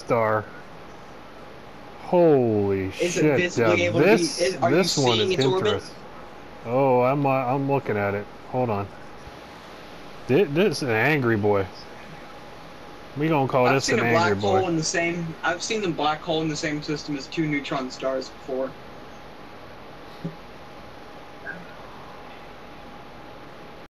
star. Holy Is it shit! Now visibly able to be? Are you this one is seeing its orbit? interesting. Oh, I'm looking at it. Hold on. This is an angry boy. We gonna call I've this seen an a angry black boy. hole in the same. I've seen the black hole in the same system as two neutron stars before.